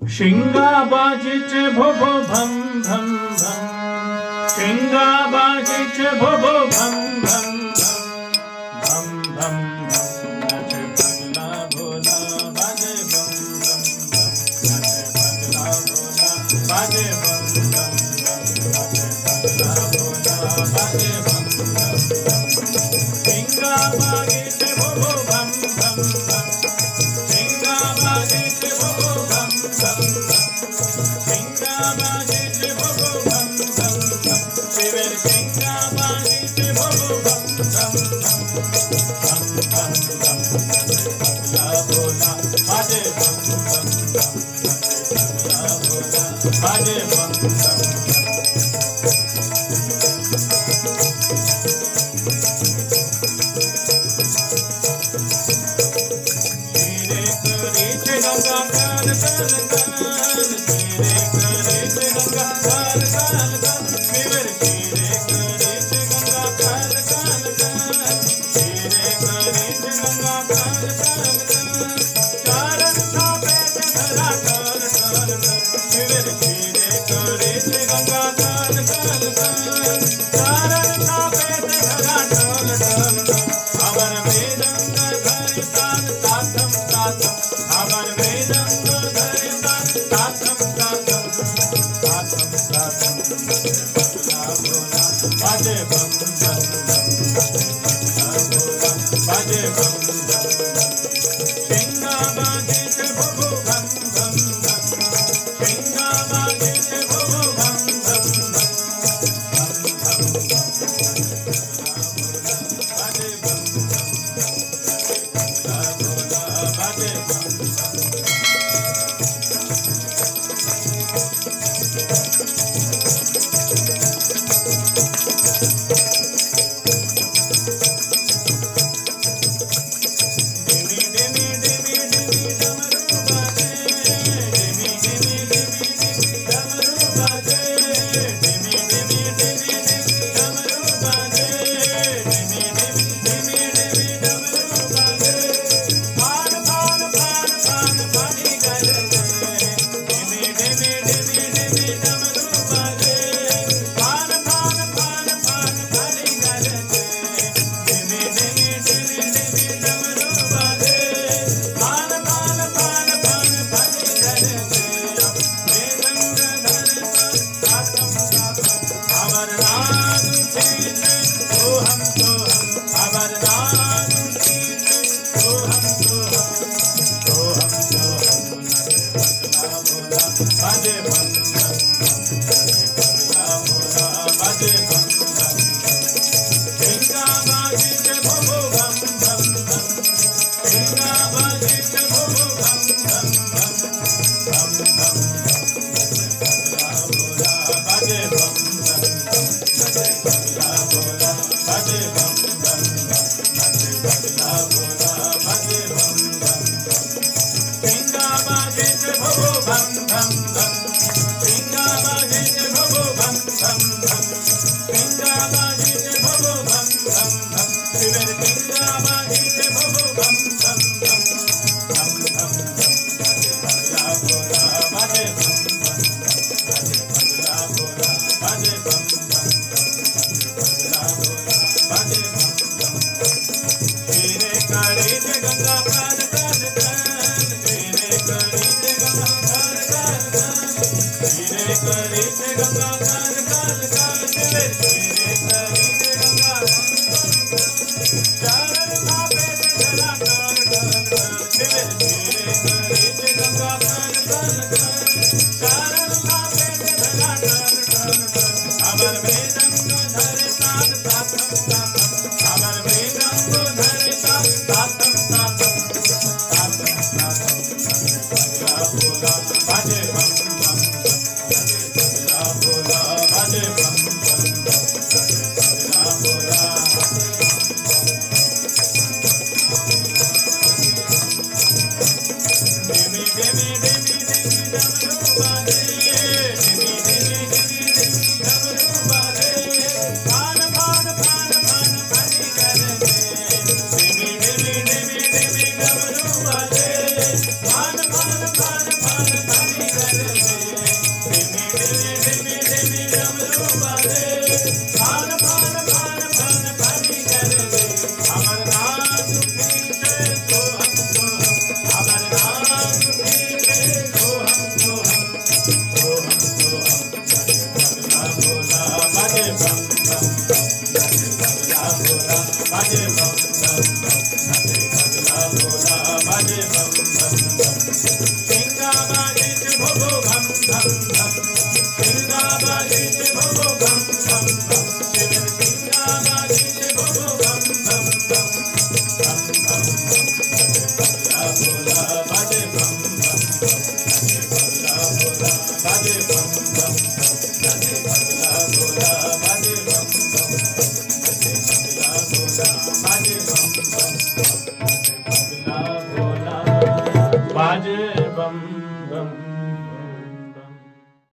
शिंगा बाजीचे भोभो भम भम भम, शिंगा बाजीचे भोभो भम भम भम भम भम नाचे पगला भोला बाजे बम बम बम, नाचे पगला भोला बाजे बम बम बम, नाचे पगला भोला बाजे बम बम बम। शिंगा बाजीचे भोभो भम भम भम, शिंगा बाजीचे भोभो भम भम भम, शिंगा बाजीचे भोभो भम भम भम, शिवेर शिंगा बाजीचे भोभो भम भम भम भम भम भम, नाचे पगला भोला बाजे बम बम बम, नाचे पगला भोला बाजे बम बम बम। गंगा काल काल काल, तेरे करे से गंगा काल काल काल, शिवर तेरे करे से गंगा काल काल काल, तेरे करे से गंगा काल काल काल, चारण थापे से धरा काल काल काल, शिवर तेरे करे से गंगा काल काल काल, चारण थापे से धरा काल काल काल, अवर वेदंग धरि ताल ताथम ताथम, अवर वेदंग धरि ताल ताथम ताथम ताथम ताथम, पगला भोला बाजे बम बम बम, पगला भोला बाजे बम बम बम। शिंगा बाजीचे भोभो भम भम भम, शिंगा बाजीचे भोभो भम भम भम भम भम भम, पगला भोला बाजे बम बम बम, पगला भोला बाजे बम बम। डिमी डिमी डिमी डिमी डमरू बाजे, डिमी डिमी डिमी डिमी डमरू बाजे, डिमी डिमी डिमी डिमी डमरू बाजे, डिमी डिमी डिमी डिमी डमरू बाजे, फान फान फान फान फानी गरजे, डिमी डिमी डिमी डिमी डमरू बाजे, फान फान फान फान फानी गरजे, डिमी डिमी डिमी डिमी डमरू बाजे, फान फान फान फान फानी गरजे, वेदंग धर ताथम ताथम, अवर नाद छीन सोहम सोहम, अवर नाद छीन सोहम सोहम सोहम सोहम, नाचे पगला भोला बाजे बम बम बम, नाचे पगला भोला बाजे बम बम बम। शिंगा बाजीचे भोभो भम भम भम, शिंगा बाजीचे भोभो भम भम भम भम भम भम, नाचे पगला भोला बाजे बम बम बम, नाचे पगला भोला बाजे बम बम बम, नाचे पगला भोला बाजे बम बम बम। शिंगा बाजीचे भोभो भम भम भम, शिंगा बाजीचे भोभो भम भम भम, शिंगा बाजीचे भोभो भम भम भम, शिवेर शिंगा बाजीचे भोभो भम भम भम भम भम भम, नाचे पगला भोला बाजे बम बम बम, नाचे पगला भोला बाजे बम बम बम, नाचे पगला भोला बाजे बम बम बम। तेरे करे से गंगा काल काल काल, तेरे करे से गंगा काल काल काल, तेरे करे से गंगा काल काल काल, शिवेर तेरे करे से गंगा काल काल काल, चारण थापे से धरा काल काल काल, शिवेर तेरे करे से गंगा काल काल काल, चारण थापे से धरा काल काल काल, अवर वेदंग धरि ताल ताथम ताथम, अवर वेदंग धरि ताल ताथम ताथम ताथम ताथम, नाचे पगला भोला बाजे बम बम बम, नाचे पगला भोला बाजे बम बम बम, नाचे पगला भोला। डिमी डिमी डिमी डिमी डमरू बाजे, डिमी डिमी डिमी डिमी डमरू बाजे, फान फान फान फान फानी गरजे, डिमी डिमी डिमी डिमी डमरू बाजे, फान फान फान फान फानी गरजे, बाजे बम बम